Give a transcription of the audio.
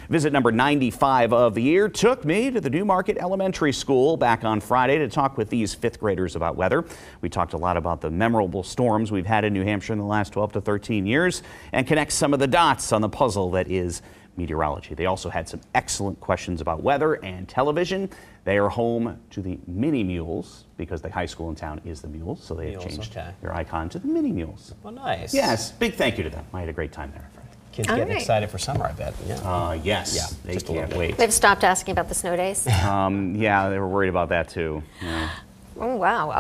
Visit number 95 of the year took me to the Newmarket Elementary School back on Friday to talk with these fifth graders about weather. We talked a lot about the memorable storms we've had in New Hampshire in the last 12 to 13 years and connect some of the dots on the puzzle that is meteorology. They also had some excellent questions about weather and television. They are home to the Mini Mules because the high school in town is the Mules, so they have changed their icon to the Mini Mules. Well, nice. Yes, big thank you to them. I had a great time there. Kids getting excited for summer, I bet. Yeah. Yes, yeah, they can't wait. They've stopped asking about the snow days? Yeah, they were worried about that too. Yeah. Oh, wow.